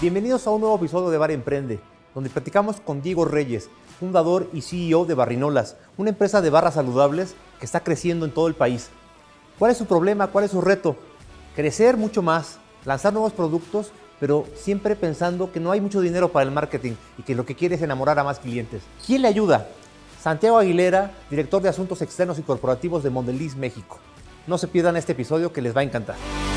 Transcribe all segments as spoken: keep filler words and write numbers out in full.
Bienvenidos a un nuevo episodio de Bar Emprende, donde platicamos con Diego Reyes, fundador y C E O de Barrinolas, una empresa de barras saludables que está creciendo en todo el país. ¿Cuál es su problema? ¿Cuál es su reto? Crecer mucho más, lanzar nuevos productos, pero siempre pensando que no hay mucho dinero para el marketing y que lo que quiere es enamorar a más clientes. ¿Quién le ayuda? Santiago Aguilera, director de Asuntos Externos y Corporativos de Mondelez México. No se pierdan este episodio que les va a encantar.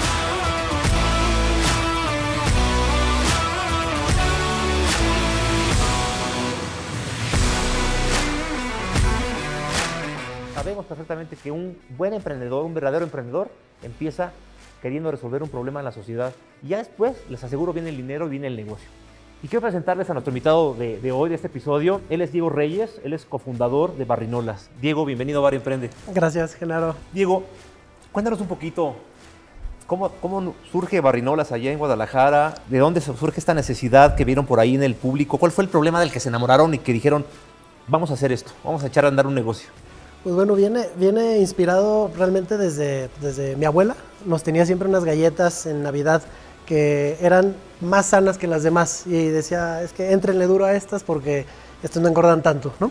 Sabemos perfectamente que un buen emprendedor, un verdadero emprendedor, empieza queriendo resolver un problema en la sociedad y ya después, les aseguro, viene el dinero y viene el negocio. Y quiero presentarles a nuestro invitado de, de hoy, de este episodio. Él es Diego Reyes, él es cofundador de Barrinolas. Diego, bienvenido a Bar Emprende. Gracias, Genaro. Diego, cuéntanos un poquito, ¿cómo, cómo surge Barrinolas allá en Guadalajara? ¿De dónde surge esta necesidad que vieron por ahí en el público? ¿Cuál fue el problema del que se enamoraron y que dijeron, vamos a hacer esto, vamos a echar a andar un negocio? Pues bueno, viene, viene inspirado realmente desde, desde mi abuela. Nos tenía siempre unas galletas en Navidad que eran más sanas que las demás. Y decía, es que éntrenle duro a estas porque estos no engordan tanto, ¿no?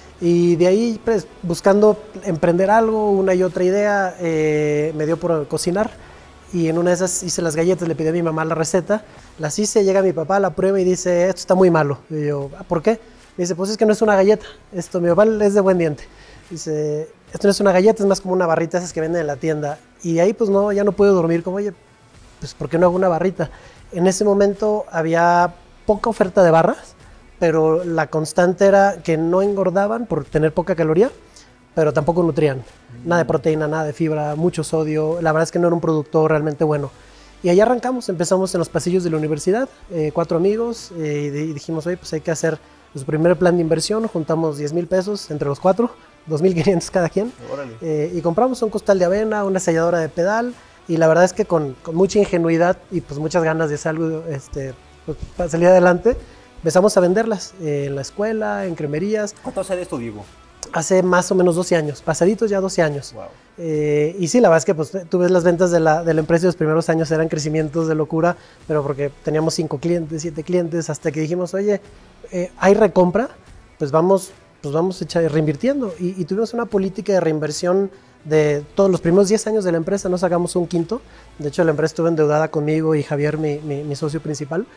Y de ahí, pues, buscando emprender algo, una y otra idea, eh, me dio por cocinar. Y en una de esas hice las galletas, le pedí a mi mamá la receta. Las hice, llega mi papá, la prueba y dice, esto está muy malo. Y yo, ¿por qué? Me dice, pues es que no es una galleta. Esto, mi papá es de buen diente. Dice, esto no es una galleta, es más como una barrita esas que venden en la tienda. Y de ahí pues no, ya no puedo dormir, como oye, pues ¿por qué no hago una barrita? En ese momento había poca oferta de barras, pero la constante era que no engordaban por tener poca caloría, pero tampoco nutrían. Mm. Nada de proteína, nada de fibra, mucho sodio. La verdad es que no era un producto realmente bueno. Y ahí arrancamos, empezamos en los pasillos de la universidad, eh, cuatro amigos, eh, y dijimos, oye, pues hay que hacer nuestro primer plan de inversión, juntamos diez mil pesos entre los cuatro, dos mil quinientos cada quien, eh, y compramos un costal de avena, una selladora de pedal, y la verdad es que con, con mucha ingenuidad y pues muchas ganas de hacer algo, este, pues, para salir adelante, empezamos a venderlas eh, en la escuela, en cremerías. ¿Cuánto hace de esto, Diego? Hace más o menos doce años, pasaditos ya doce años. Wow. Eh, y sí, la verdad es que pues, tú ves las ventas de la, de la empresa y los primeros años eran crecimientos de locura, pero porque teníamos cinco clientes, siete clientes, hasta que dijimos, oye, eh, hay recompra, pues vamos, pues vamos a echar, reinvirtiendo. Y, y tuvimos una política de reinversión de todos los primeros diez años de la empresa, no sacamos un quinto. De hecho, la empresa estuvo endeudada conmigo y Javier, mi, mi, mi socio principal.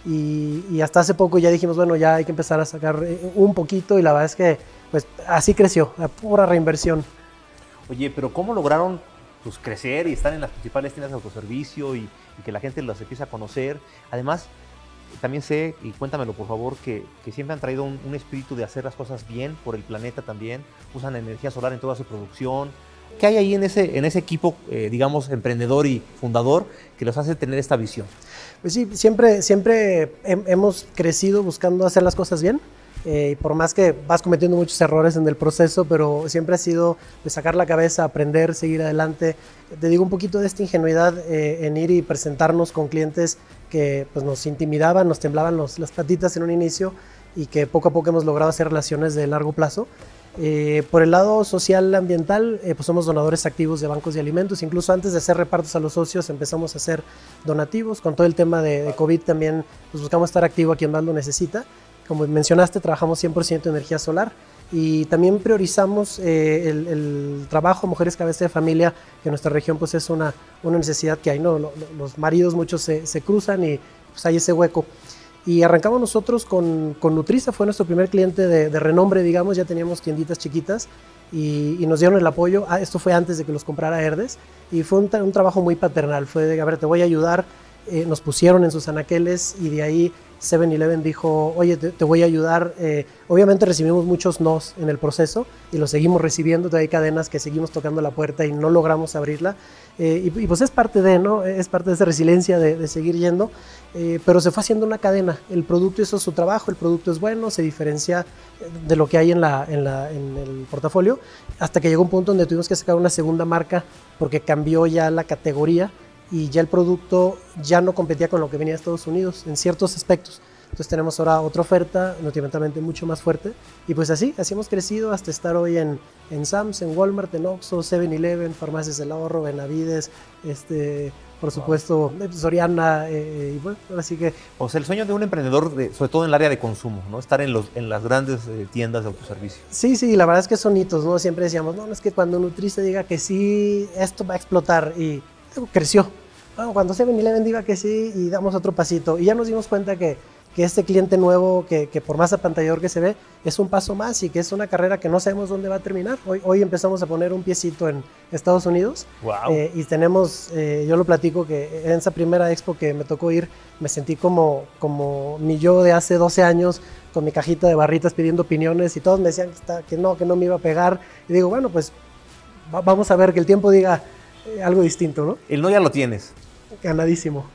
Y, y hasta hace poco ya dijimos, bueno, ya hay que empezar a sacar un poquito, y la verdad es que pues así creció, la pura reinversión. Oye, pero ¿cómo lograron pues, crecer y estar en las principales tiendas de autoservicio y, y que la gente los empiece a conocer? Además, también sé, y cuéntamelo por favor, que, que siempre han traído un, un espíritu de hacer las cosas bien por el planeta también, usan energía solar en toda su producción. ¿Qué hay ahí en ese, en ese equipo, eh, digamos, emprendedor y fundador que los hace tener esta visión? Pues sí, siempre, siempre he, hemos crecido buscando hacer las cosas bien. Eh, y por más que vas cometiendo muchos errores en el proceso, pero siempre ha sido de sacar la cabeza, aprender, seguir adelante. Te digo un poquito de esta ingenuidad eh, en ir y presentarnos con clientes que pues, nos intimidaban, nos temblaban los, las patitas en un inicio, y que poco a poco hemos logrado hacer relaciones de largo plazo. Eh, por el lado social ambiental, eh, pues somos donadores activos de bancos de alimentos. Incluso antes de hacer repartos a los socios empezamos a hacer donativos. Con todo el tema de, de COVID también pues, buscamos estar activo a quien más lo necesita. Como mencionaste, trabajamos cien por ciento de energía solar, y también priorizamos eh, el, el trabajo mujeres cabeza de familia, que en nuestra región pues es una, una necesidad que hay, ¿no? Los maridos muchos se, se cruzan y pues hay ese hueco. Y arrancamos nosotros con, con Nutriza, fue nuestro primer cliente de, de renombre, digamos. Ya teníamos tienditas chiquitas y, y nos dieron el apoyo. Ah, esto fue antes de que los comprara Herdes, y fue un, un trabajo muy paternal, fue de, a ver, te voy a ayudar. Eh, nos pusieron en sus anaqueles, y de ahí seven eleven dijo, oye, te, te voy a ayudar. Eh, obviamente recibimos muchos nos en el proceso y los seguimos recibiendo. Hay cadenas que seguimos tocando la puerta y no logramos abrirla. Eh, y, y pues es parte de, ¿no? Es parte de esa resiliencia de, de seguir yendo. Eh, pero se fue haciendo una cadena. El producto hizo su trabajo, el producto es bueno, se diferencia de lo que hay en, la, en, la, en el portafolio, hasta que llegó un punto donde tuvimos que sacar una segunda marca porque cambió ya la categoría y ya el producto ya no competía con lo que venía de Estados Unidos en ciertos aspectos. Entonces tenemos ahora otra oferta nutrimentalmente mucho más fuerte y pues así, así hemos crecido hasta estar hoy en, en Sam's, en Walmart, en Oxxo, seven eleven, Farmacias del Ahorro, Benavides, este, por supuesto wow. Soriana, eh, y bueno, así que... O sea, el sueño de un emprendedor, de, sobre todo en el área de consumo, ¿no? Estar en, los, en las grandes eh, tiendas de autoservicio. Sí, sí, la verdad es que son hitos, ¿no? Siempre decíamos, no, no es que cuando Nutrice diga que sí, esto va a explotar y creció. Bueno, cuando seven eleven diga que sí y damos otro pasito y ya nos dimos cuenta que, que este cliente nuevo, que, que por más apantallador que se ve, es un paso más y que es una carrera que no sabemos dónde va a terminar. Hoy, hoy empezamos a poner un piecito en Estados Unidos. Wow. eh, y tenemos, eh, yo lo platico, que en esa primera expo que me tocó ir, me sentí como, como mi yo de hace doce años, con mi cajita de barritas pidiendo opiniones y todos me decían que, está, que no, que no me iba a pegar. Y digo, bueno, pues va, vamos a ver que el tiempo diga eh, algo distinto, ¿no? El no ya lo tienes. Ganadísimo.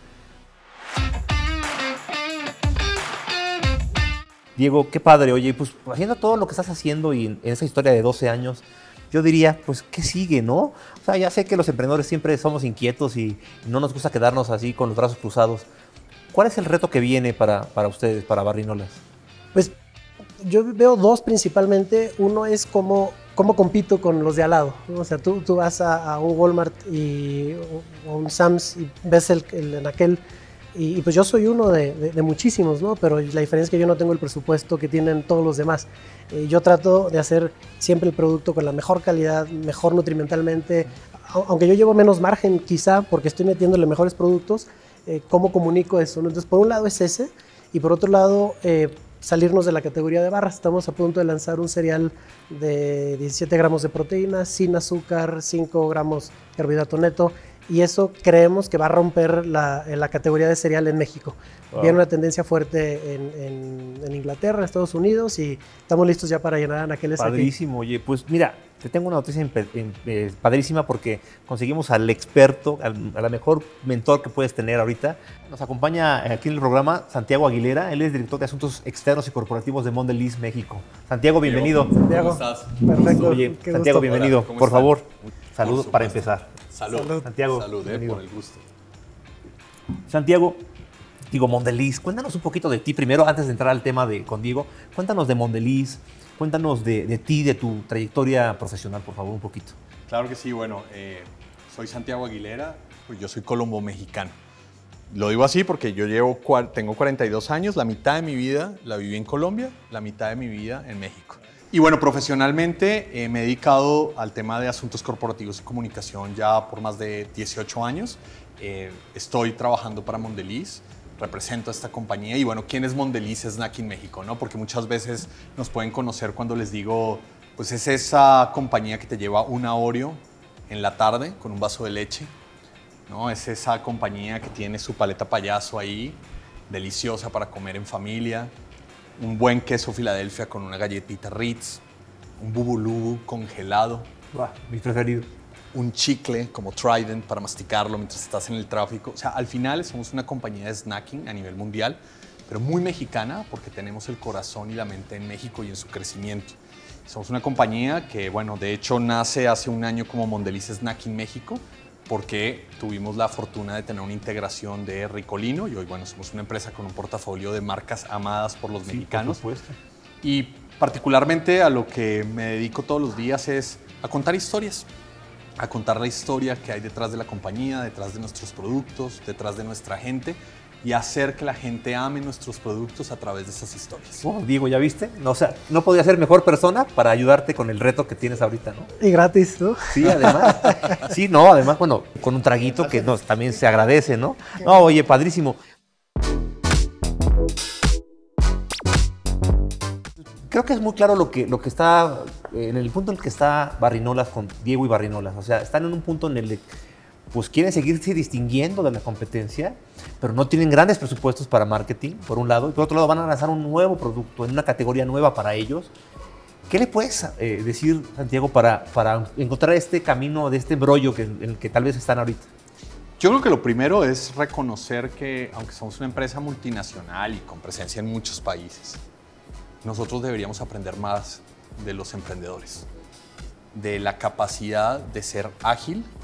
Diego, qué padre. Oye, pues haciendo todo lo que estás haciendo y en, en esa historia de doce años, yo diría, pues, ¿qué sigue, no? O sea, ya sé que los emprendedores siempre somos inquietos y no nos gusta quedarnos así con los brazos cruzados. ¿Cuál es el reto que viene para, para ustedes, para Barrinolas? Pues yo veo dos principalmente. Uno es cómo, cómo compito con los de al lado, ¿no? O sea, tú, tú vas a, a un Walmart y, o un Sam's y ves el, el en aquel, y, y pues yo soy uno de, de, de muchísimos, ¿no? Pero la diferencia es que yo no tengo el presupuesto que tienen todos los demás. Eh, yo trato de hacer siempre el producto con la mejor calidad, mejor nutrimentalmente, aunque yo llevo menos margen quizá porque estoy metiéndole mejores productos. Eh, ¿Cómo comunico eso, ¿no? Entonces, por un lado es ese, y por otro lado, eh, salirnos de la categoría de barras. Estamos a punto de lanzar un cereal de diecisiete gramos de proteína, sin azúcar, cinco gramos de carbohidrato neto, y eso creemos que va a romper la, la categoría de cereal en México. Wow. Viene una tendencia fuerte en, en, en Inglaterra, en Estados Unidos, y estamos listos ya para llenar anaqueles aquí. Padrísimo. Oye, pues mira, te tengo una noticia en, en, eh, padrísima porque conseguimos al experto, al, a la mejor mentor que puedes tener ahorita. Nos acompaña aquí en el programa Santiago Aguilera. Él es director de Asuntos Externos y Corporativos de Mondelez México. Santiago, bienvenido. Santiago, ¿cómo estás? Perfecto. Oye, Qué Santiago, gusto. bienvenido. Hola, ¿cómo por están? favor, saludos para empezar. Salud. Salud. Santiago, Salud, eh, por el gusto. Santiago, digo, Mondelez, cuéntanos un poquito de ti primero, antes de entrar al tema de con Diego. Cuéntanos de Mondelez, cuéntanos de, de ti, de tu trayectoria profesional, por favor, un poquito. Claro que sí, bueno, eh, soy Santiago Aguilera, pues yo soy colombo-mexicano. Lo digo así porque yo llevo, tengo cuarenta y dos años, la mitad de mi vida la viví en Colombia, la mitad de mi vida en México. Y bueno, profesionalmente eh, me he dedicado al tema de asuntos corporativos y comunicación ya por más de dieciocho años. Eh, estoy trabajando para Mondelez, represento a esta compañía y bueno, ¿quién es Mondelez Snacking México, no? Porque muchas veces nos pueden conocer cuando les digo, pues es esa compañía que te lleva una Oreo en la tarde con un vaso de leche, ¿no? Es esa compañía que tiene su paleta payaso ahí, deliciosa para comer en familia, un buen queso Filadelfia con una galletita Ritz, un bubulubu congelado. Wow, mi preferido. Un chicle como Trident para masticarlo mientras estás en el tráfico. O sea, al final somos una compañía de snacking a nivel mundial, pero muy mexicana porque tenemos el corazón y la mente en México y en su crecimiento. Somos una compañía que, bueno, de hecho nace hace un año como Mondelez Snacking México porque tuvimos la fortuna de tener una integración de Ricolino y hoy, bueno, somos una empresa con un portafolio de marcas amadas por los sí, mexicanos. Por supuesto. Y particularmente a lo que me dedico todos los días es a contar historias. A contar la historia que hay detrás de la compañía, detrás de nuestros productos, detrás de nuestra gente y hacer que la gente ame nuestros productos a través de esas historias. Oh, Diego, ¿ya viste? No, o sea, no podía ser mejor persona para ayudarte con el reto que tienes ahorita, ¿no? Y gratis, ¿no? Sí, además. Sí, no, además, bueno, con un traguito que no, también se agradece, ¿no? No, oye, padrísimo. Creo que es muy claro lo que, lo que está, en el punto en el que está Barrinolas con Diego y Barrinolas. O sea, están en un punto en el que pues, quieren seguirse distinguiendo de la competencia, pero no tienen grandes presupuestos para marketing, por un lado. Y por otro lado, van a lanzar un nuevo producto en una categoría nueva para ellos. ¿Qué le puedes eh, decir, Santiago, para, para encontrar este camino de este brollo que, en el que tal vez están ahorita? Yo creo que lo primero es reconocer que, aunque somos una empresa multinacional y con presencia en muchos países, nosotros deberíamos aprender más de los emprendedores, de la capacidad de ser ágil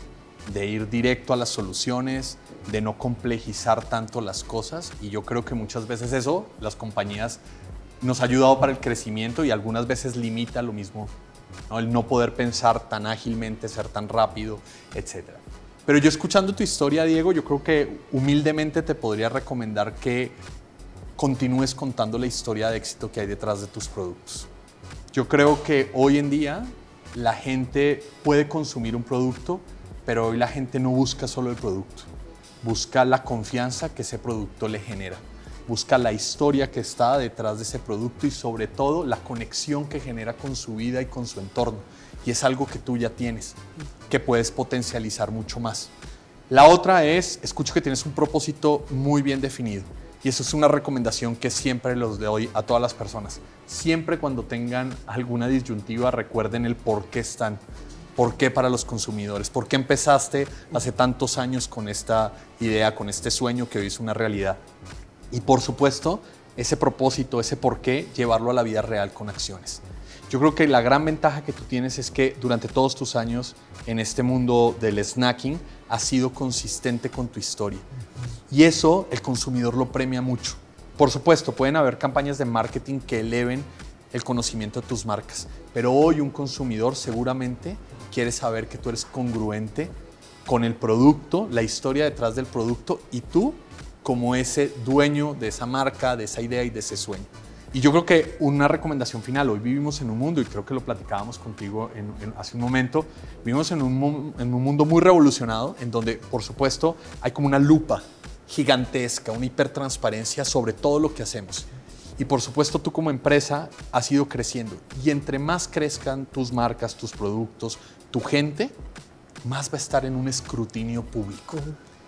de ir directo a las soluciones, de no complejizar tanto las cosas, y yo creo que muchas veces eso, las compañías nos ha ayudado para el crecimiento y algunas veces limita lo mismo, ¿no? El no poder pensar tan ágilmente, ser tan rápido, etcétera. Pero yo escuchando tu historia, Diego, yo creo que humildemente te podría recomendar que continúes contando la historia de éxito que hay detrás de tus productos. Yo creo que hoy en día la gente puede consumir un producto, pero hoy la gente no busca solo el producto, busca la confianza que ese producto le genera, busca la historia que está detrás de ese producto y sobre todo la conexión que genera con su vida y con su entorno. Y es algo que tú ya tienes, que puedes potencializar mucho más. La otra es, escucho que tienes un propósito muy bien definido. Y eso es una recomendación que siempre les doy a todas las personas. Siempre cuando tengan alguna disyuntiva, recuerden el por qué están. ¿Por qué para los consumidores? ¿Por qué empezaste hace tantos años con esta idea, con este sueño que hoy es una realidad? Y por supuesto, ese propósito, ese por qué, llevarlo a la vida real con acciones. Yo creo que la gran ventaja que tú tienes es que durante todos tus años en este mundo del snacking has sido consistente con tu historia. Y eso el consumidor lo premia mucho. Por supuesto, pueden haber campañas de marketing que eleven el conocimiento de tus marcas, pero hoy un consumidor seguramente quiere saber que tú eres congruente con el producto, la historia detrás del producto y tú como ese dueño de esa marca, de esa idea y de ese sueño. Y yo creo que una recomendación final, hoy vivimos en un mundo, y creo que lo platicábamos contigo en, en, hace un momento, vivimos en un, en un mundo muy revolucionado, en donde, por supuesto, hay como una lupa gigantesca, una hipertransparencia sobre todo lo que hacemos. Y por supuesto, tú como empresa has ido creciendo. Y entre más crezcan tus marcas, tus productos, tu gente, más va a estar en un escrutinio público.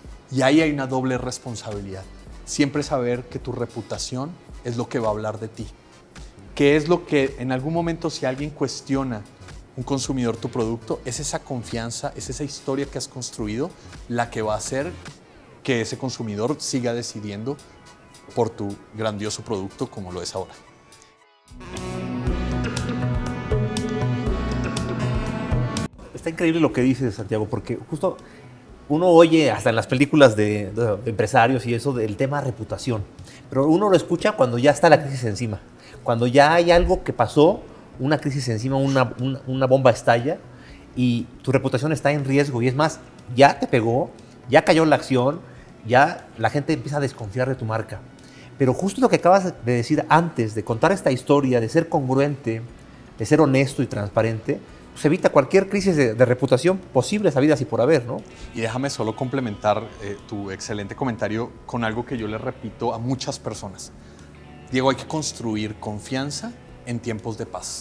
Y ahí hay una doble responsabilidad. Siempre saber que tu reputación es lo que va a hablar de ti. ¿Qué es lo que en algún momento si alguien cuestiona un consumidor tu producto? Es esa confianza, es esa historia que has construido la que va a hacer que ese consumidor siga decidiendo por tu grandioso producto como lo es ahora. Está increíble lo que dices, Santiago, porque justo uno oye hasta en las películas de, de, de empresarios y eso del tema reputación, pero uno lo escucha cuando ya está la crisis encima, cuando ya hay algo que pasó, una crisis encima, una, una, una bomba estalla y tu reputación está en riesgo y es más, ya te pegó, ya cayó la acción, ya la gente empieza a desconfiar de tu marca. Pero justo lo que acabas de decir antes, de contar esta historia, de ser congruente, de ser honesto y transparente, pues evita cualquier crisis de, de reputación posible, sabidas y por haber, ¿no? Y déjame solo complementar eh, tu excelente comentario con algo que yo le repito a muchas personas. Diego, hay que construir confianza en tiempos de paz,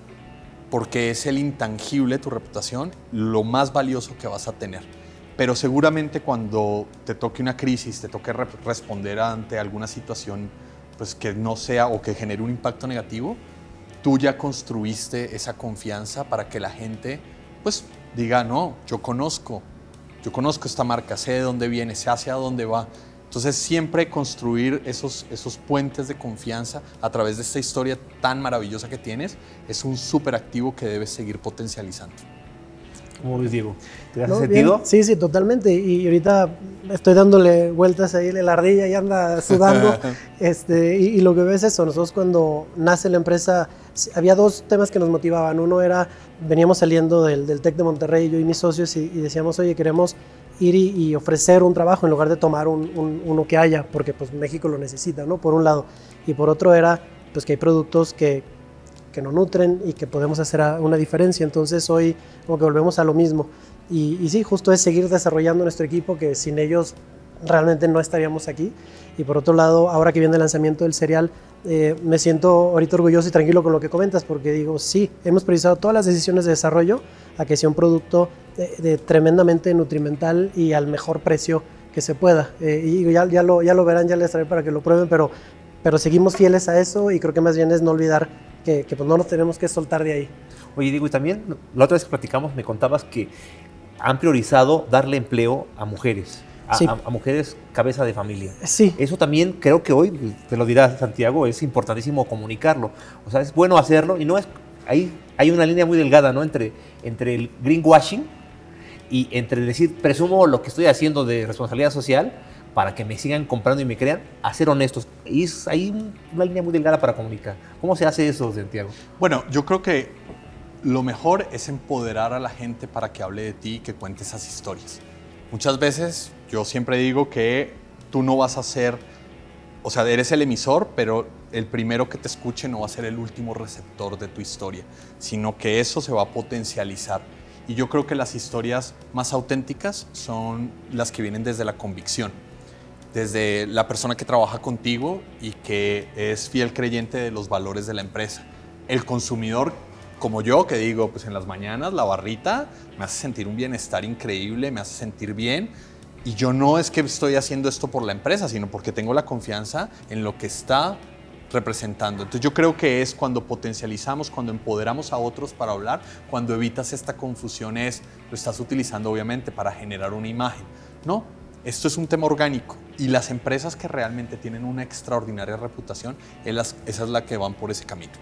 porque es el intangible, tu reputación, lo más valioso que vas a tener. Pero seguramente cuando te toque una crisis, te toque re responder ante alguna situación pues, que no sea o que genere un impacto negativo, tú ya construiste esa confianza para que la gente pues, diga, no, yo conozco, yo conozco esta marca, sé de dónde viene, sé hacia dónde va. Entonces siempre construir esos, esos puentes de confianza a través de esta historia tan maravillosa que tienes es un súper activo que debes seguir potencializando. ¿Cómo ves, Diego? ¿Te hace ¿No? sentido? Bien. Sí, sí, totalmente. Y ahorita estoy dándole vueltas ahí, la ardilla ya anda sudando. este, y, y lo que ves es eso. Nosotros cuando nace la empresa, había dos temas que nos motivaban. Uno era, veníamos saliendo del, del TEC de Monterrey, yo y mis socios, y, y decíamos, oye, queremos ir y, y ofrecer un trabajo en lugar de tomar un, un, uno que haya, porque pues México lo necesita, ¿no? Por un lado. Y por otro era, pues que hay productos que que nos nutren y que podemos hacer una diferencia. Entonces hoy como que volvemos a lo mismo. Y, y sí, justo es seguir desarrollando nuestro equipo, que sin ellos realmente no estaríamos aquí. Y por otro lado, ahora que viene el lanzamiento del cereal, eh, me siento ahorita orgulloso y tranquilo con lo que comentas, porque digo, sí, hemos priorizado todas las decisiones de desarrollo a que sea un producto de, de tremendamente nutrimental y al mejor precio que se pueda. Eh, y ya, ya, lo, ya lo verán, ya les traeré para que lo prueben, pero, pero seguimos fieles a eso y creo que más bien es no olvidar que, que pues no nos tenemos que soltar de ahí. Oye, Diego, y también la otra vez que platicamos me contabas que han priorizado darle empleo a mujeres, a, sí. a, a mujeres cabeza de familia. Sí. Eso también creo que hoy, te lo dirá Santiago, es importantísimo comunicarlo. O sea, es bueno hacerlo y no es, ahí hay una línea muy delgada, ¿no? Entre, entre el greenwashing y entre decir, presumo lo que estoy haciendo de responsabilidad social para que me sigan comprando y me crean, a ser honestos. Y es ahí una línea muy delgada para comunicar. ¿Cómo se hace eso, Santiago? Bueno, yo creo que lo mejor es empoderar a la gente para que hable de ti y que cuente esas historias. Muchas veces yo siempre digo que tú no vas a ser, o sea, eres el emisor, pero el primero que te escuche no va a ser el último receptor de tu historia, sino que eso se va a potencializar. Y yo creo que las historias más auténticas son las que vienen desde la convicción, desde la persona que trabaja contigo y que es fiel creyente de los valores de la empresa. El consumidor, como yo, que digo, pues en las mañanas la barrita me hace sentir un bienestar increíble, me hace sentir bien. Y yo no es que estoy haciendo esto por la empresa, sino porque tengo la confianza en lo que está representando. Entonces yo creo que es cuando potencializamos, cuando empoderamos a otros para hablar, cuando evitas esta confusión, es, lo estás utilizando obviamente para generar una imagen. No, esto es un tema orgánico y las empresas que realmente tienen una extraordinaria reputación, esa es la que van por ese camino.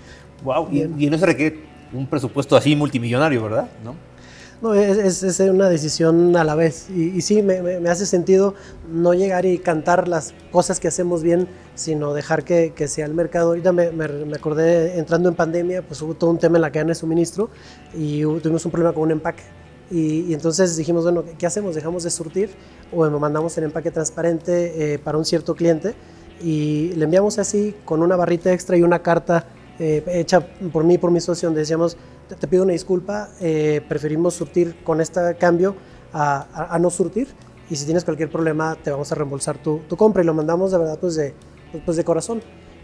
Wow, y, y no se requiere un presupuesto así multimillonario, ¿verdad? ¿No? No, es, es una decisión a la vez y, y sí, me, me hace sentido no llegar y cantar las cosas que hacemos bien, sino dejar que, que sea el mercado. Ahorita me, me, me acordé, entrando en pandemia, pues hubo todo un tema en la cadena de suministro y hubo, tuvimos un problema con un empaque. Y, y entonces dijimos, bueno, ¿qué hacemos? ¿Dejamos de surtir o mandamos el empaque transparente eh, para un cierto cliente? Y le enviamos así con una barrita extra y una carta eh, hecha por mí y por mi socio, donde decíamos, te, te pido una disculpa, eh, preferimos surtir con este cambio a, a, a no surtir, y si tienes cualquier problema te vamos a reembolsar tu, tu compra, y lo mandamos de verdad pues de, pues de corazón.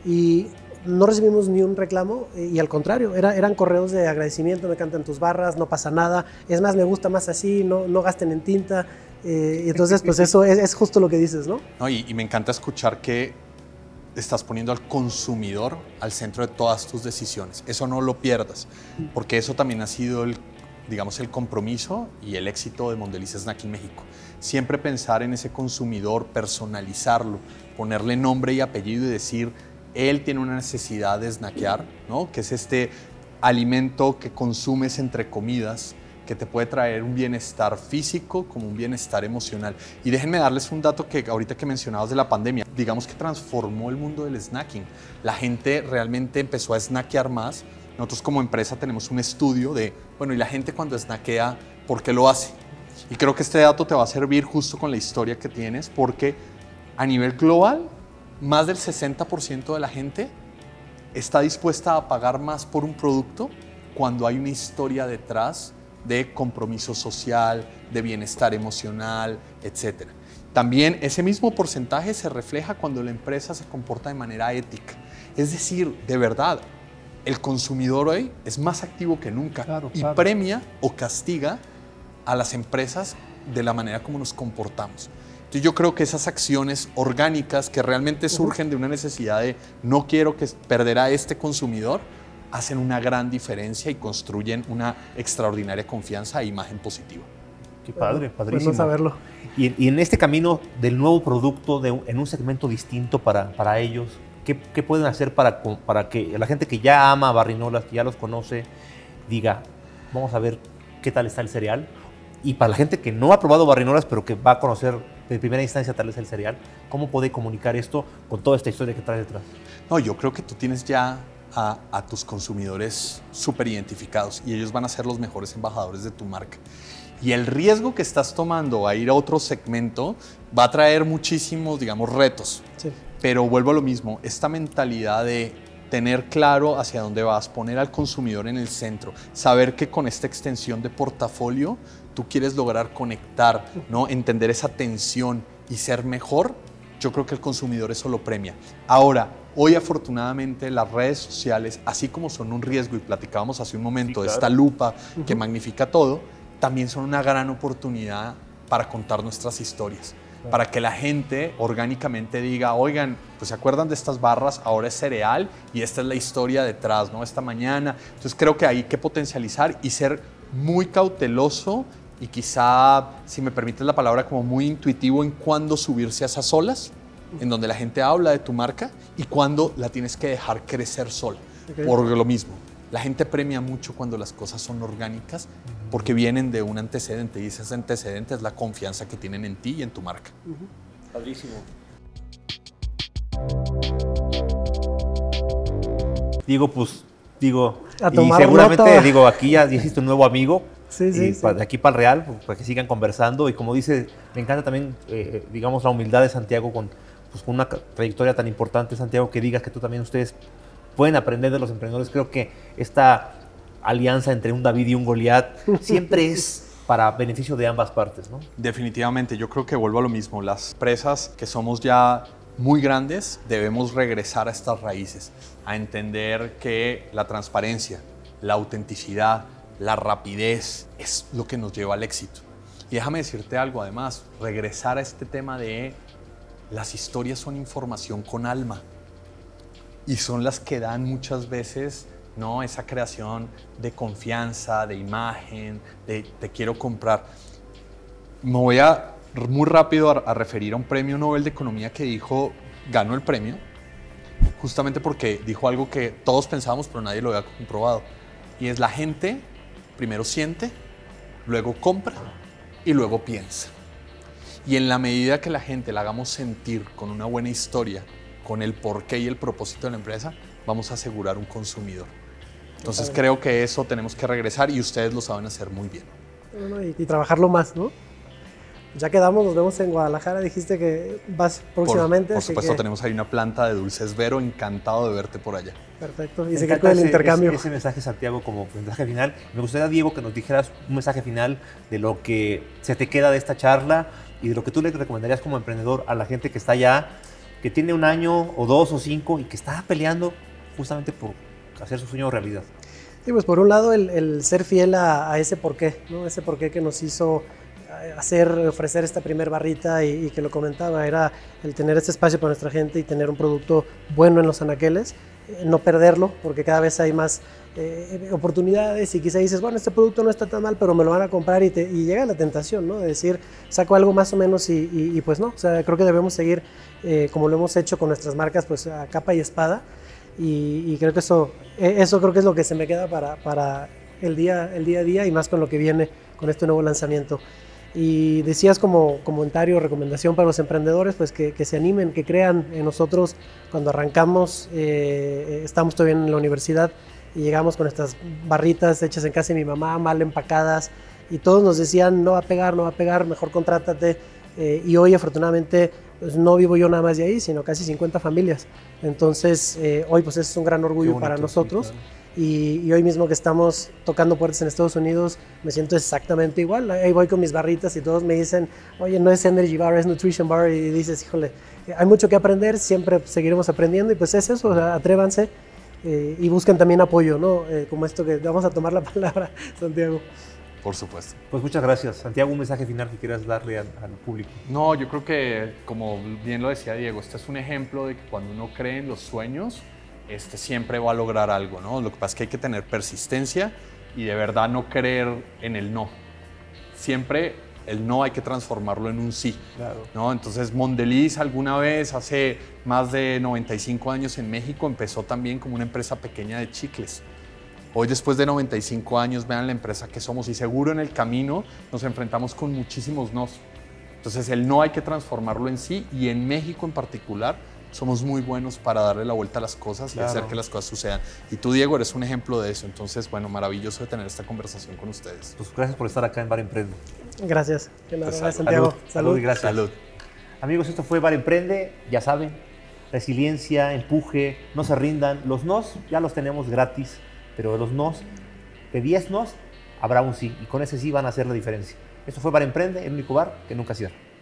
Y no recibimos ni un reclamo, y al contrario, era, eran correos de agradecimiento, me encantan tus barras, no pasa nada, es más, me gusta más así, no, no gasten en tinta, eh, y entonces pues eso es, es justo lo que dices, ¿no? No, y, y me encanta escuchar que estás poniendo al consumidor al centro de todas tus decisiones. Eso no lo pierdas, porque eso también ha sido el, digamos, el compromiso y el éxito de Mondelez Snacking México. Siempre pensar en ese consumidor, personalizarlo, ponerle nombre y apellido y decir, él tiene una necesidad de snackear, ¿no? Que es este alimento que consumes entre comidas, que te puede traer un bienestar físico como un bienestar emocional. Y déjenme darles un dato que ahorita que mencionabas de la pandemia, digamos que transformó el mundo del snacking. La gente realmente empezó a snackear más. Nosotros como empresa tenemos un estudio de, bueno, y la gente cuando snackea, ¿por qué lo hace? Y creo que este dato te va a servir justo con la historia que tienes, porque a nivel global, más del sesenta por ciento de la gente está dispuesta a pagar más por un producto cuando hay una historia detrás de compromiso social, de bienestar emocional, etcétera. También ese mismo porcentaje se refleja cuando la empresa se comporta de manera ética. Es decir, de verdad, el consumidor hoy es más activo que nunca, claro, y claro, premia o castiga a las empresas de la manera como nos comportamos. Entonces yo creo que esas acciones orgánicas que realmente surgen de una necesidad de no quiero que perder a este consumidor, hacen una gran diferencia y construyen una extraordinaria confianza e imagen positiva. Qué padre, padrísimo. Bueno saberlo. Y, y en este camino del nuevo producto, de, en un segmento distinto para, para ellos, ¿qué, qué pueden hacer para, para que la gente que ya ama Barrinolas, que ya los conoce, diga, vamos a ver qué tal está el cereal? Y para la gente que no ha probado Barrinolas, pero que va a conocer de primera instancia tal vez el cereal, ¿cómo puede comunicar esto con toda esta historia que trae detrás? No, yo creo que tú tienes ya A, a tus consumidores súper identificados y ellos van a ser los mejores embajadores de tu marca. Y el riesgo que estás tomando a ir a otro segmento va a traer muchísimos, digamos, retos. Sí. Pero vuelvo a lo mismo, esta mentalidad de tener claro hacia dónde vas, poner al consumidor en el centro, saber que con esta extensión de portafolio tú quieres lograr conectar, ¿no? Entender esa tensión y ser mejor, yo creo que el consumidor eso lo premia. Ahora, hoy afortunadamente las redes sociales, así como son un riesgo y platicábamos hace un momento, sí, claro, de esta lupa uh-huh. que magnifica todo, también son una gran oportunidad para contar nuestras historias, claro, para que la gente orgánicamente diga, oigan, pues se acuerdan de estas barras, ahora es cereal y esta es la historia detrás, ¿no? Esta mañana. Entonces creo que hay que potencializar y ser muy cauteloso y quizá, si me permites la palabra, como muy intuitivo en cuándo subirse a esas olas, en donde la gente habla de tu marca y cuándo la tienes que dejar crecer sola. Okay. Por lo mismo, la gente premia mucho cuando las cosas son orgánicas porque vienen de un antecedente y ese antecedente es la confianza que tienen en ti y en tu marca. Uh-huh. Padrísimo. Digo, pues, digo, A y tomar seguramente, nota. digo, aquí ya hiciste un nuevo amigo. Sí, sí, y sí. pa- de aquí para el Real, pues, para que sigan conversando. Y como dice, me encanta también, eh, digamos, la humildad de Santiago con, pues, con una ca- trayectoria tan importante, Santiago, que digas que tú también, ustedes pueden aprender de los emprendedores. Creo que esta alianza entre un David y un Goliat siempre es para beneficio de ambas partes, ¿no? Definitivamente, yo creo que vuelvo a lo mismo. Las empresas que somos ya muy grandes debemos regresar a estas raíces, a entender que la transparencia, la autenticidad, la rapidez es lo que nos lleva al éxito. Y déjame decirte algo además, regresar a este tema de las historias son información con alma y son las que dan muchas veces, ¿no?, esa creación de confianza, de imagen, de te quiero comprar. Me voy a muy rápido a, a referir a un premio Nobel de Economía que dijo, ganó el premio, justamente porque dijo algo que todos pensábamos pero nadie lo había comprobado. Y es la gente primero siente, luego compra y luego piensa. Y en la medida que la gente la hagamos sentir con una buena historia, con el porqué y el propósito de la empresa, vamos a asegurar un consumidor. Entonces creo que eso tenemos que regresar y ustedes lo saben hacer muy bien. Bueno, y, y trabajarlo más, ¿no? Ya quedamos, nos vemos en Guadalajara, dijiste que vas próximamente. Por, por así supuesto, que, tenemos ahí una planta de dulces Vero, encantado de verte por allá. perfecto, y Me seguir encanta con el ese, intercambio. Ese, ese mensaje, Santiago, como mensaje final. Me gustaría, Diego, que nos dijeras un mensaje final de lo que se te queda de esta charla y de lo que tú le recomendarías como emprendedor a la gente que está allá, que tiene un año o dos o cinco y que está peleando justamente por hacer su sueño realidad. Sí, pues por un lado el, el ser fiel a, a ese porqué, ¿no? Ese porqué que nos hizo hacer, ofrecer esta primer barrita y, y que lo comentaba, era el tener este espacio para nuestra gente y tener un producto bueno en los anaqueles, eh, no perderlo, porque cada vez hay más eh, oportunidades y quizá dices, bueno, este producto no está tan mal, pero me lo van a comprar y, te, y llega la tentación, ¿no? De decir, saco algo más o menos y, y, y pues no, o sea, creo que debemos seguir eh, como lo hemos hecho con nuestras marcas, pues a capa y espada. Y, y creo que eso, eso creo que es lo que se me queda para, para el, día, el día a día y más con lo que viene con este nuevo lanzamiento. Y decías como comentario, recomendación para los emprendedores, pues que, que se animen, que crean en nosotros. Cuando arrancamos, eh, estamos todavía en la universidad y llegamos con estas barritas hechas en casa de mi mamá, mal empacadas, y todos nos decían, no va a pegar, no va a pegar, mejor contrátate. Eh, y hoy afortunadamente pues no vivo yo nada más de ahí, sino casi cincuenta familias. Entonces eh, hoy pues es un gran orgullo bonito, para nosotros. Sí, claro. y, y hoy mismo que estamos tocando puertas en Estados Unidos, me siento exactamente igual. Ahí voy con mis barritas y todos me dicen, oye, no es Energy Bar, es Nutrition Bar. Y dices, híjole, hay mucho que aprender, siempre seguiremos aprendiendo. Y pues es eso, o sea, atrévanse eh, y busquen también apoyo, ¿no? Eh, como esto que vamos a tomar la palabra, Santiago. Por supuesto. Pues muchas gracias. Santiago, un mensaje final que quieras darle al, al público. No, yo creo que, como bien lo decía Diego, este es un ejemplo de que cuando uno cree en los sueños, este siempre va a lograr algo, ¿no? Lo que pasa es que hay que tener persistencia y de verdad no creer en el no. Siempre el no hay que transformarlo en un sí, claro, ¿no? Entonces, Mondelez alguna vez, hace más de noventa y cinco años en México, empezó también como una empresa pequeña de chicles. Hoy, después de noventa y cinco años, vean la empresa que somos y seguro en el camino nos enfrentamos con muchísimos nos. Entonces, el no hay que transformarlo en sí y en México en particular somos muy buenos para darle la vuelta a las cosas, claro, y hacer que las cosas sucedan. Y tú, Diego, eres un ejemplo de eso. Entonces, bueno, maravilloso de tener esta conversación con ustedes. Pues gracias por estar acá en Bar Emprende. Gracias. Que nada, pues gracias, Santiago. Salud. Salud. Salud y gracias. Salud. Amigos, esto fue Bar Emprende. Ya saben, resiliencia, empuje, no se rindan. Los nos ya los tenemos gratis, pero de los nos, de diez nos, habrá un sí. Y con ese sí van a hacer la diferencia. Esto fue Bar Emprende, el único bar que nunca cierra.